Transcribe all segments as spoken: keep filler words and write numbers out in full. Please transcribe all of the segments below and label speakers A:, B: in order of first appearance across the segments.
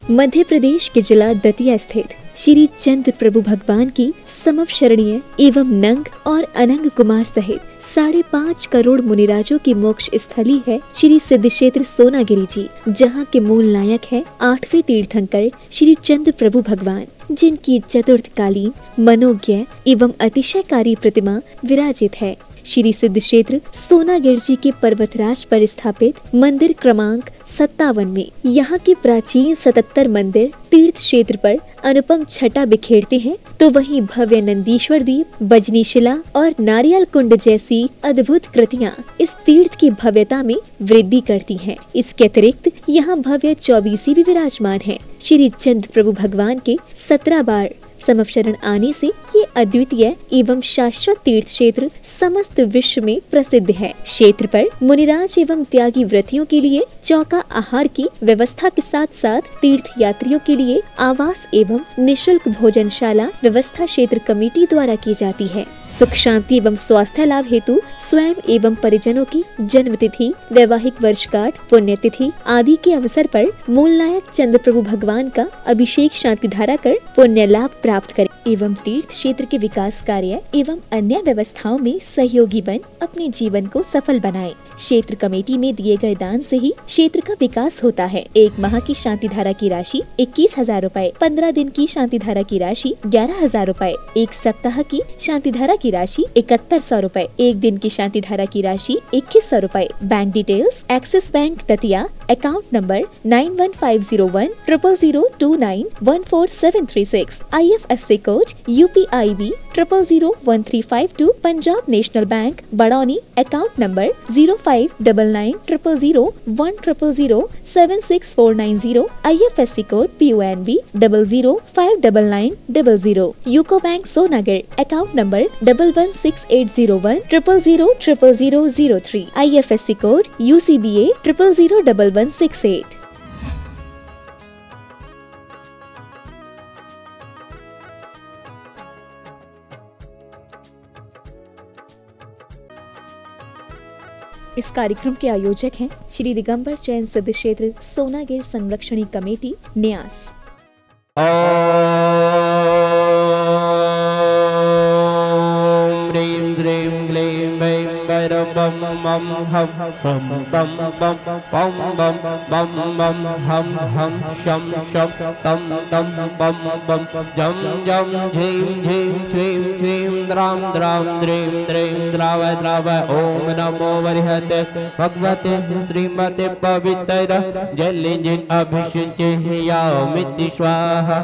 A: मध्य प्रदेश के जिला दतिया स्थित श्री चंद्र प्रभु भगवान की समवशरणीय एवं नंग और अनंग कुमार सहित साढ़े पाँच करोड़ मुनिराजों की मोक्ष स्थली है श्री सिद्ध क्षेत्र सोनागिरी जी, जहाँ के मूल नायक है आठवें तीर्थंकर श्री चंद्र प्रभु भगवान, जिनकी चतुर्थकालीन मनोज्ञ एवं अतिशयकारी प्रतिमा विराजित है। श्री सिद्ध क्षेत्र सोनागिर जी के पर्वतराज पर स्थापित मंदिर क्रमांक सत्तावन में यहाँ के प्राचीन सतहत्तर मंदिर तीर्थ क्षेत्र पर अनुपम छटा बिखेरते हैं, तो वहीं भव्य नंदीश्वर द्वीप, बजनी शिला और नारियल कुंड जैसी अद्भुत कृतियाँ इस तीर्थ की भव्यता में वृद्धि करती हैं। इसके अतिरिक्त यहाँ भव्य चौबीसी भी विराजमान है। श्री चंद्र प्रभु भगवान के सत्रह बार समवशरण आने से ये अद्वितीय एवं शाश्वत तीर्थ क्षेत्र समस्त विश्व में प्रसिद्ध है। क्षेत्र पर मुनिराज एवं त्यागी व्रतियों के लिए चौका आहार की व्यवस्था के साथ साथ तीर्थ यात्रियों के लिए आवास एवं निशुल्क भोजनशाला व्यवस्था क्षेत्र कमेटी द्वारा की जाती है। सुख शांति एवं स्वास्थ्य लाभ हेतु स्वयं एवं परिजनों की जन्म तिथि, वैवाहिक वर्षगांठ, पुण्यतिथि आदि के अवसर पर मूल नायक चंद्र प्रभु भगवान का अभिषेक शांति धारा कर पुण्य लाभ प्राप्त करें एवं तीर्थ क्षेत्र के विकास कार्य एवं अन्य व्यवस्थाओं में सहयोगी बन अपने जीवन को सफल बनाएं। क्षेत्र कमेटी में दिए गए दान से ही क्षेत्र का विकास होता है। एक माह की शांति धारा की राशि इक्कीस हजार रूपए, पंद्रह दिन की शांति धारा की राशि ग्यारह हजार रूपए, एक सप्ताह की शांति धारा की राशि इकहत्तर सौ रूपए, एक दिन की शांति धारा की राशि इक्कीस सौ रूपए। Bank details Axis bank Datia, account number nine one five zero one triple zero two nine one four seven three six, I F S C code U P I B triple zero one three five two, Punjab national bank Badoni, account number zero five double nine triple zero one triple zero seven six four nine zero, I F S C code P O N B double zero five double nine double zero, UCO bank Sonagir, account number double one six eight zero one triple zero triple zero zero three, I F S C code U C B A triple zero double one six eight. इस कार्यक्रम के आयोजक हैं श्री दिगंबर जैन सिद्ध क्षेत्र Sonagir संरक्षणी committee न्यास।
B: बम बम हम बम बम बम बम बम बम बम हम हम शम शम तम तम बम बम जम जम झीम झीम श्रीम श्रीम द्राम द्राम द्रीम द्रीम द्राव द्राव ओम नमो वरिहते भगवते श्रीमते पवित्र जलिंजिन अभिषिंचयामिति स्वाहा।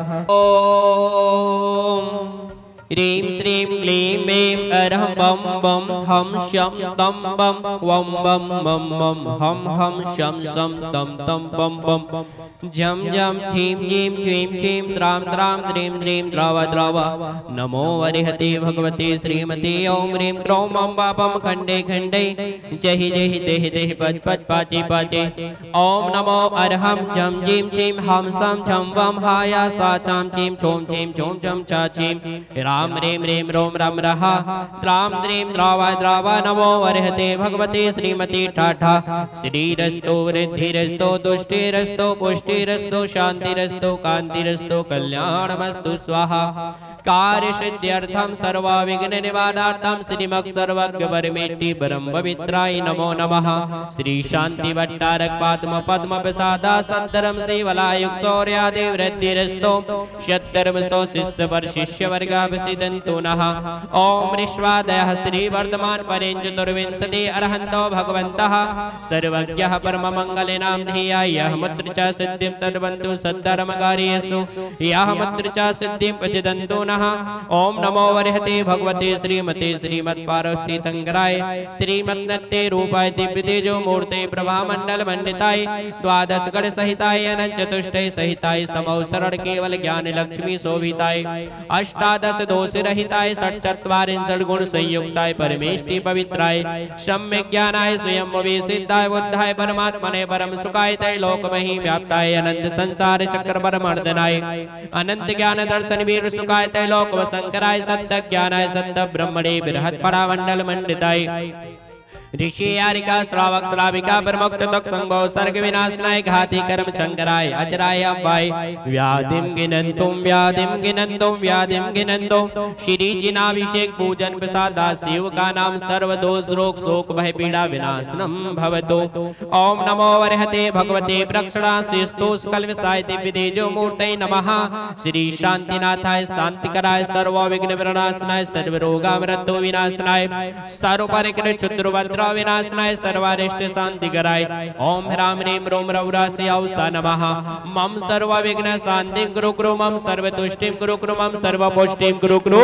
B: ओम ह्रीं श्रीं क्लीं ऐं अरहं बम बम हम शम तम बम वम बम बम बम हम हम शम शम तम तम बम बम झम झम झीं झीं श्रीं श्रीं द्रां द्रां द्रीं द्रीं द्राव द्राव नमो वरिहते भगवते श्रीमते ओम ह्रीं क्रों मम पापम खंडे खंडे जहि जहि देहि देहि पच पच पाचे पाचे ओम नमो अरहं झम झीं श्रीं हम सम झम वम हाया सा चाम चीं छोम चीं छोम चम चा चीं राम ह्रीं ह्रीं रोम रम रहा द्राम द्रीं द्रावा द्रावा नमो वरिहते भगवते श्रीमती ठाठा श्रीरस्तो वृद्धिरस्तो तुष्टिरस्तो पुष्टिरस्तो शांतिरस्तो कांतिरस्तो कल्याणमस्तु स्वाहा। कार्य सिद्ध्यर्थम सर्व विघ्न निवारणार्थम श्रीमत् सर्वज्ञ परमेष्टि परम पवित्राय नमो नमः। श्री शांति भट्टारक पाद्म पद्म प्रसादा सद्धर्म सेवलायुक्त सौर्यादि वृद्धिरस्तो शतधर्म सौ शिष्य पर शिष्य वर्गाभिषिदन्तु नः। ओम ऋष्वादयः श्री वर्धमान परें चतुर्विंशति अरहन्तो भगवन्तः सर्वज्ञः परम मंगलेनां ध्येया यः मुत्र च सिद्धिं तद्वन्तु सद्धर्मकार्येषु यः मुत्र च सिद्धिं प्रचिदन्तु नः। ओम नमो वरिहते भगवते श्रीमते श्रीमत् पार्वती तंगराय श्रीमन्नते रूपाय दिव्य तेजो मूर्ते प्रभा मंडल मंडिताय द्वादश गण सहिताय अनंत चतुष्टय सहिताय समौसरण केवल ज्ञान लक्ष्मी शोभिताय अष्टादश दोष रहिताय षट चत्वारिंशत् गुण संयुक्ताय परमेष्टि पवित्राय सम्यक ज्ञानाय स्वयं विसिद्धाय बुद्धाय परमात्मने परम सुखाय तय लोक मही व्याप्ताय अनंत संसार चक्र परमर्दनाय अनंत ज्ञान दर्शन वीर सुखाय तय लोक शंकराय सत्य ज्ञानाय सत्य ब्रह्मणे बृहत् परामंडल मंडिताय ऋषि यारिका श्रावक श्राविका प्रमुक्त तक संभव सर्ग विनाशनाय घाती कर्म शंकराय अजराय अव्वाय व्याधिम गिनंतुम व्याधिम गिनंतुम व्याधिम गिनंतुम श्री जिनाभिषेक पूजन प्रसादा शिव का नाम सर्व दोष रोग शोक भय पीड़ा विनाशनम भवतु। ओम नमो वरहते भगवते प्रक्षणा शिस्तोष कल्मषाय दिव्य तेजो मूर्तये नमः। श्री शांतिनाथाय शांतिकराय सर्व विघ्न विनाशनाय सर्व रोगा मृत्यु विनाशनाय सर्व परिग्रह क्षुद्र विनाशनाय सर्वारिष्ट शांति कराय। ओम ह्राम ह्रीम रोम रौरास्य औसा नमः। मम सर्व विघ्न शांति गुरु गुरु मम सर्व तुष्टिम गुरु गुरु मम सर्व पुष्टिम गुरु गुरु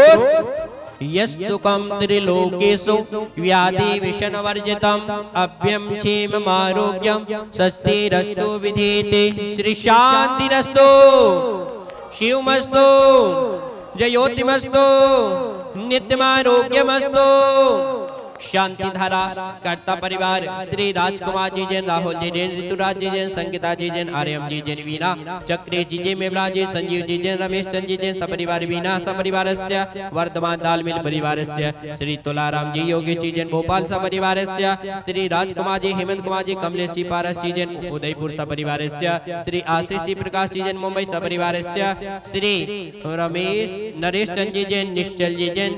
B: यस्तुकं त्रिलोकेषु व्याधि विषण वर्जितम् अभ्यं क्षेमम् आरोग्यं स्वस्तिरस्तु विधीते। श्री शांतिरस्तु शिवमस्तु जयोतिमस्तु नित्यमारोग्यमस्तु। शांति धारा कर्ता परिवार श्री राजकुमार जी जैन राहुल जी जैन ऋतुराज जी जैन संगीता जी जैन आर्यम जी जैन वीणा चक्रे जी जैन मेवला जी संजीव जी जैन रमेश चंद जी जैन सपरिवार वीणा सपरिवारस्य वर्धमान तालमेल परिवारस्य श्री तुलाराम जी योगी जी जैन भोपाल सपरिवारस्य श्री राजकुमार जी हेमंत कुमार जी कमलेश जी पारस जी जैन उदयपुर सपरिवारस्य श्री आशीष जी प्रकाश जी जैन मुंबई सपरिवारस्य श्री रमेश नरेश चंद जी जैन निश्चल जी जैन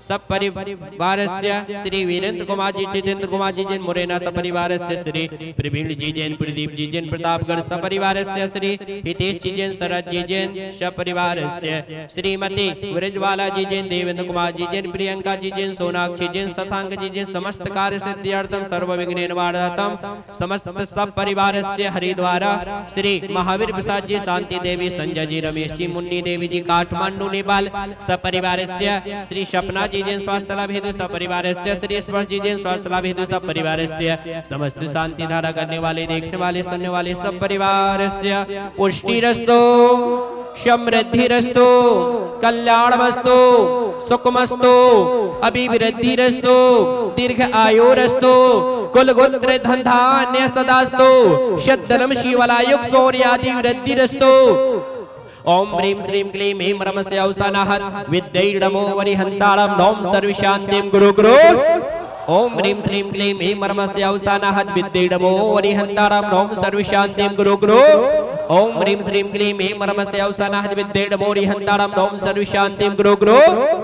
B: सपरिवारस्य श्री वीरेंद्र कुमार जी जितेंद्र कुमार जी जैन मुरैना सपरिवारस्य श्री प्रवीण जी जैन प्रदीप जी जैन प्रतापगढ़ सपरिवारस्य श्री हितेश जी जैन शरद जी जैन सपरिवारस्य श्रीमती ब्रजवाला जी जैन देवेंद्र कुमार जी जैन प्रियंका जी जैन सोनाक्षी जैन शशांक जी जैन समस्त कार्य सिद्ध्यर्थम सर्व विघ्न निवारणार्थम समस्त सब परिवारस्य हरिद्वार श्री महावीर प्रसाद जी शांति देवी संजय जी रमेश जी मुन्नी देवी जी काठमांडू नेपाल सपरिवारस्य श्री सपना जी जैन स्वास्थ्य लाभ हेतु सपरिवारस्य श्री स्पर्श जी जैन स्वास्थ्य लाभ हेतु सब परिवारस्य समस्त शांति धारा करने वाले देखने वाले सुनने वाले सब परिवारस्य पुष्टिरस्तु समृद्धिरस्तु कल्याणमस्तु सुखमस्तु अभिवृद्धिरस्तु दीर्घ आयुरस्तु कुलगोत्र धन धान्य सदास्तु शतधनम शिवलायुग शौर्यादि वृद्धिरस्तु। ओम ह्रीं श्रीं क्लीं ह्रीं रमस्य औसानाहत विद्यैर्नमो वरिहन्तारं नौं सर्वशान्तिं गुरु गुरु। ओम ह्रीं श्रीं क्लीं ह्रीं रमस्य औसानाहत विद्यैर्नमो वरिहन्तारं नौं सर्वशान्तिं गुरु गुरु। ओम ह्रीं श्रीं क्लीं ह्रीं रमस्य औसानाहत विद्यैर्नमो वरिहन्तारं नौं सर्वशान्तिं गुरु गुरु।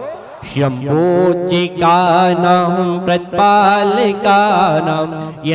B: शम्भोजिकानां प्रतिपालकानां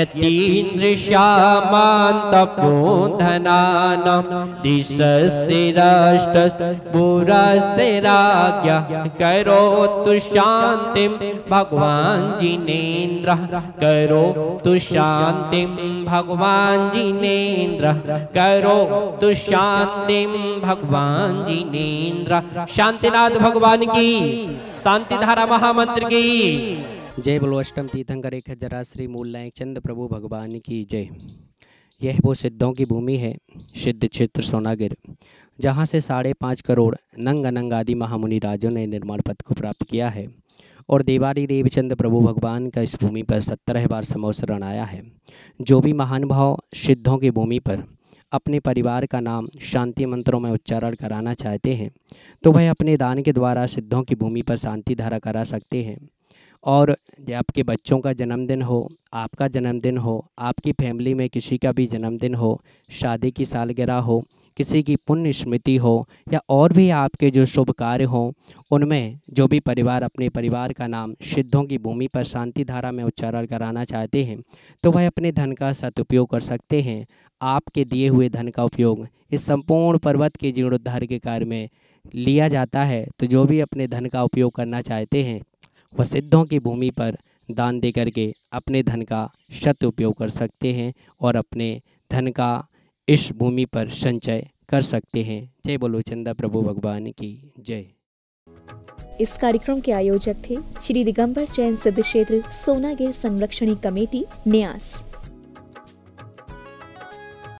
B: यतीन्द्रश्यामान्तपोधनानां दिशस्य राष्ट्रस्पुरस्य राज्ञः करोतु शान्तिं भगवान् जिनेन्द्रः करोतु शान्तिं भगवान् जिनेन्द्रः करोतु शान्तिं भगवान् जिनेन्द्रः। शांतिनाथ भगवान की शांति धारा महामंत्र की
C: जय। बोलो अष्टम तीर्थंकर एक हजार श्री मूल नायक चंद्र प्रभु भगवान की जय। यह वो सिद्धों की भूमि है, सिद्ध क्षेत्र सोनागिर, जहाँ से साढ़े पाँच करोड़ नंग अनंग आदि महामुनि राजों ने निर्माण पद को प्राप्त किया है और देवारी देव चंद्र प्रभु भगवान का इस भूमि पर सत्रह बार समवसरण आया है। जो भी महानुभाव सिद्धों की भूमि पर अपने परिवार का नाम शांति मंत्रों में उच्चारण कराना चाहते हैं तो वह अपने दान के द्वारा सिद्धों की भूमि पर शांति धारा करा सकते हैं। और आपके बच्चों का जन्मदिन हो, आपका जन्मदिन हो, आपकी फैमिली में किसी का भी जन्मदिन हो, शादी की सालगिरह हो, किसी की पुण्य स्मृति हो या और भी आपके जो शुभ कार्य हों, उनमें जो भी परिवार अपने परिवार का नाम सिद्धों की भूमि पर शांति धारा में उच्चारण कराना चाहते हैं तो वह अपने धन का सदुपयोग कर सकते हैं। आपके दिए हुए धन का उपयोग इस संपूर्ण पर्वत के जीर्णोद्धार के कार्य में लिया जाता है। तो जो भी अपने धन का उपयोग करना चाहते हैं वह सिद्धों की भूमि पर दान दे करके अपने धन का शत उपयोग कर सकते हैं और अपने धन का इस भूमि पर संचय कर सकते हैं। जय बोलो चंद्र प्रभु भगवान की जय।
A: इस कार्यक्रम के आयोजक थे श्री दिगंबर जैन सिद्ध क्षेत्र सोनागिर संरक्षणी कमेटी न्यास।